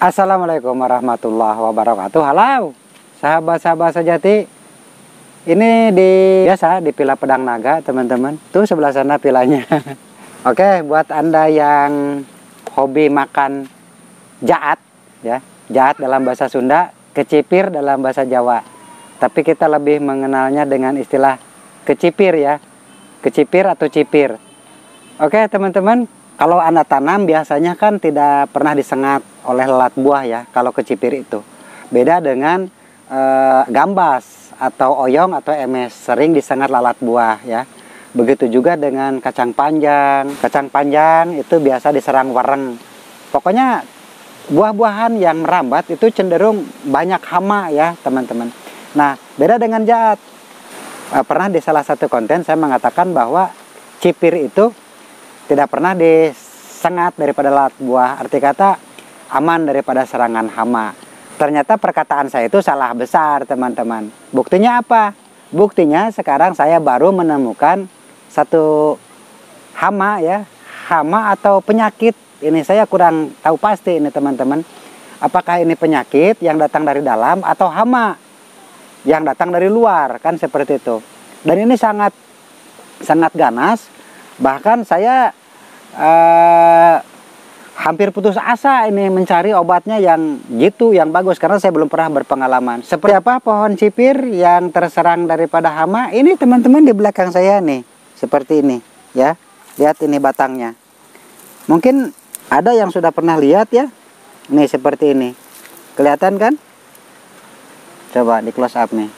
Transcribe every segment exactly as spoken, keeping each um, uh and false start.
Assalamualaikum warahmatullahi wabarakatuh. Halo sahabat-sahabat sejati. Ini di biasa di Villa Pedang Naga, teman-teman. Tuh sebelah sana vilanya. Oke, buat Anda yang hobi makan jaat ya. Jaat dalam bahasa Sunda, kecipir dalam bahasa Jawa. Tapi kita lebih mengenalnya dengan istilah kecipir ya. Kecipir atau cipir. Oke, teman-teman. Kalau Anda tanam biasanya kan tidak pernah disengat oleh lalat buah ya, kalau kecipir itu. Beda dengan e, gambas atau oyong atau emes, sering disengat lalat buah ya. Begitu juga dengan kacang panjang. Kacang panjang itu biasa diserang wareng. Pokoknya buah-buahan yang merambat itu cenderung banyak hama ya, teman-teman. Nah, beda dengan jaat. E, pernah di salah satu konten saya mengatakan bahwa cipir itu tidak pernah disengat daripada lalat buah. Arti kata aman daripada serangan hama. Ternyata perkataan saya itu salah besar, teman-teman. Buktinya apa? Buktinya sekarang saya baru menemukan satu hama ya. Hama atau penyakit. Ini saya kurang tahu pasti ini, teman-teman. Apakah ini penyakit yang datang dari dalam atau hama yang datang dari luar, kan seperti itu. Dan ini sangat sangat ganas. Bahkan saya eh, hampir putus asa ini mencari obatnya yang gitu, yang bagus. Karena saya belum pernah berpengalaman. Seperti apa pohon cipir yang terserang daripada hama? Ini teman-teman di belakang saya nih. Seperti ini ya. Lihat ini batangnya. Mungkin ada yang sudah pernah lihat ya. Nih seperti ini. Kelihatan kan? Coba di close up nih.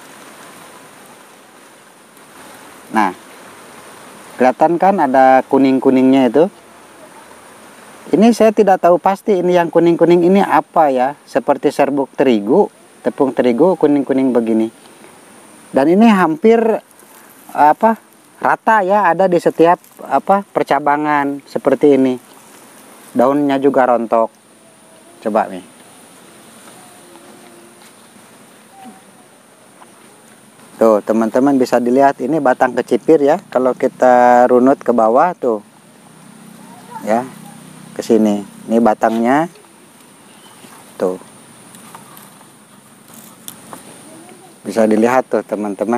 Nah. Kelihatan kan ada kuning-kuningnya itu. Ini saya tidak tahu pasti ini yang kuning-kuning ini apa ya. Seperti serbuk terigu, tepung terigu kuning-kuning begini. Dan ini hampir apa rata ya, ada di setiap apa percabangan seperti ini. Daunnya juga rontok. Coba nih. Tuh teman-teman bisa dilihat ini batang kecipir ya. Kalau kita runut ke bawah tuh ya, ke sini. Ini batangnya tuh. Bisa dilihat tuh teman-teman.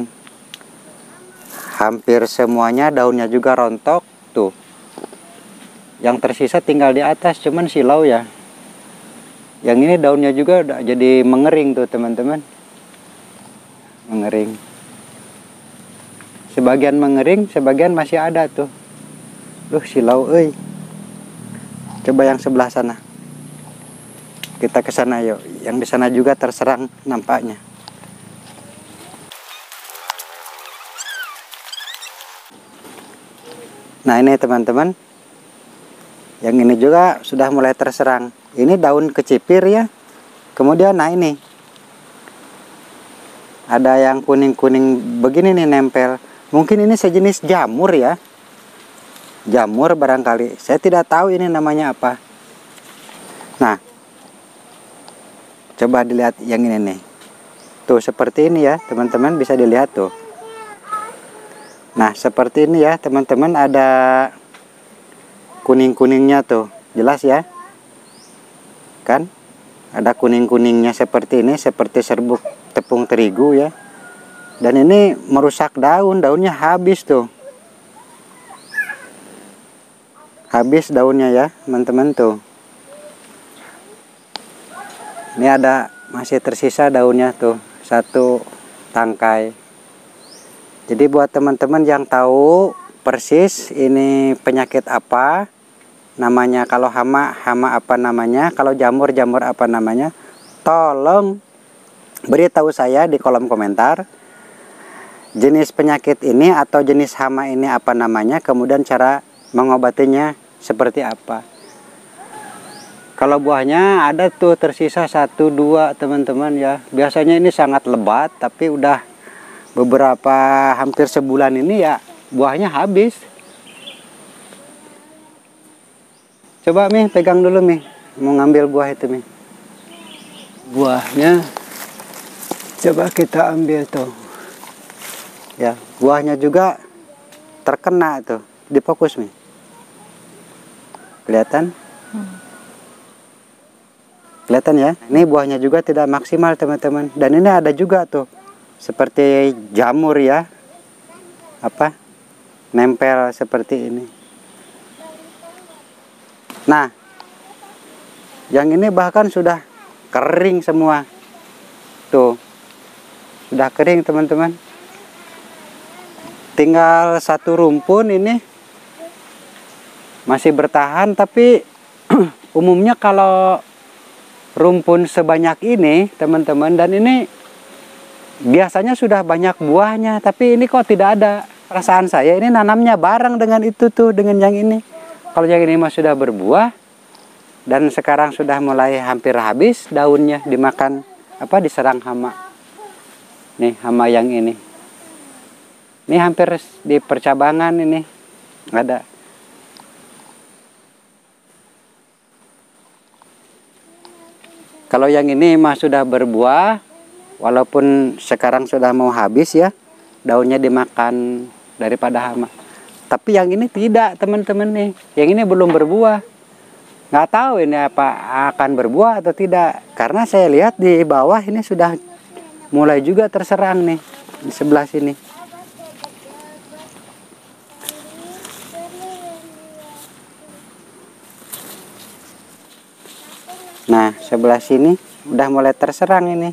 Hampir semuanya daunnya juga rontok tuh. Yang tersisa tinggal di atas cuman silau ya. Yang ini daunnya juga udah jadi mengering tuh teman-teman. Mengering. Sebagian mengering, sebagian masih ada tuh. Duh, silau euy. Coba yang sebelah sana. Kita ke sana yuk. Yang di sana juga terserang nampaknya. Nah, ini teman-teman. Yang ini juga sudah mulai terserang. Ini daun kecipir ya. Kemudian nah ini. Ada yang kuning-kuning begini nih nempel. Mungkin ini sejenis jamur ya. Jamur barangkali. Saya tidak tahu ini namanya apa. Nah. Coba dilihat yang ini nih. Tuh seperti ini ya teman-teman, bisa dilihat tuh. Nah seperti ini ya teman-teman, ada kuning-kuningnya tuh. Jelas ya. Kan? Ada kuning-kuningnya seperti ini. Seperti serbuk tepung terigu ya. Dan ini merusak daun, daunnya habis tuh. Habis daunnya ya, teman-teman tuh. Ini ada masih tersisa daunnya tuh, satu tangkai. Jadi buat teman-teman yang tahu persis ini penyakit apa namanya, kalau hama, hama apa namanya, kalau jamur, jamur apa namanya, tolong beritahu saya di kolom komentar. Jenis penyakit ini atau jenis hama ini apa namanya, kemudian cara mengobatinya seperti apa. Kalau buahnya ada tuh tersisa satu dua teman-teman ya. Biasanya ini sangat lebat, tapi udah beberapa hampir sebulan ini ya buahnya habis. Coba Mi pegang dulu Mi, mau ngambil buah itu Mi. Buahnya coba kita ambil tuh. Ya, buahnya juga terkena tuh, difokus nih. Kelihatan? Hmm. Kelihatan ya, ini buahnya juga tidak maksimal teman-teman. Dan ini ada juga tuh seperti jamur ya, apa, nempel seperti ini. Nah, yang ini bahkan sudah kering semua. Tuh, sudah kering teman-teman. Tinggal satu rumpun ini masih bertahan, tapi umumnya kalau rumpun sebanyak ini teman-teman, dan ini biasanya sudah banyak buahnya, tapi ini kok tidak ada. Perasaan saya ini nanamnya bareng dengan itu tuh, dengan yang ini. Kalau yang ini mah sudah berbuah dan sekarang sudah mulai hampir habis daunnya, dimakan apa, diserang hama. Nih hama yang ini. Ini hampir di percabangan ini ada. Kalau yang ini mah sudah berbuah, walaupun sekarang sudah mau habis ya, daunnya dimakan daripada hama. Tapi yang ini tidak teman-teman nih, yang ini belum berbuah. Nggak tahu ini apa akan berbuah atau tidak, karena saya lihat di bawah ini sudah mulai juga terserang nih, di sebelah sini. Nah, sebelah sini udah mulai terserang ini.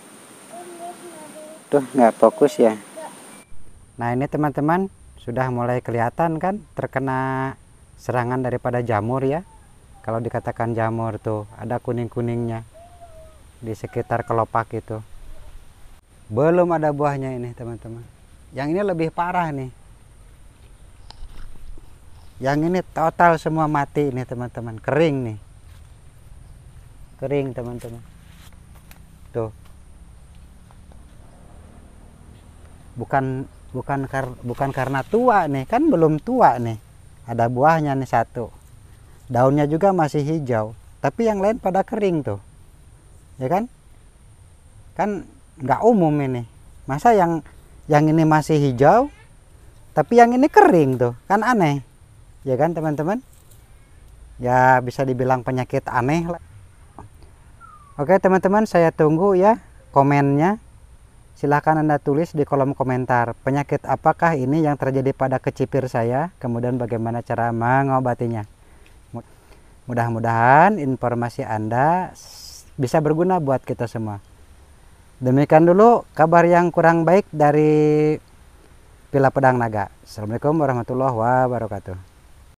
Tuh, nggak fokus ya. Nah, ini teman-teman sudah mulai kelihatan kan terkena serangan daripada jamur ya. Kalau dikatakan jamur tuh ada kuning-kuningnya di sekitar kelopak itu. Belum ada buahnya ini teman-teman. Yang ini lebih parah nih. Yang ini total semua mati ini teman-teman, kering nih. Kering teman-teman. Tuh. Bukan bukan kar, bukan karena tua nih, kan belum tua nih. Ada buahnya nih satu. Daunnya juga masih hijau, tapi yang lain pada kering tuh. Ya kan? Kan nggak umum ini. Masa yang yang ini masih hijau tapi yang ini kering tuh? Kan aneh. Ya kan teman-teman? Ya bisa dibilang penyakit aneh lah. Oke teman-teman, saya tunggu ya komennya. Silahkan Anda tulis di kolom komentar, penyakit apakah ini yang terjadi pada kecipir saya, kemudian bagaimana cara mengobatinya. Mudah-mudahan informasi Anda bisa berguna buat kita semua. Demikian dulu kabar yang kurang baik dari Pila Pedang Naga. Assalamualaikum warahmatullahi wabarakatuh.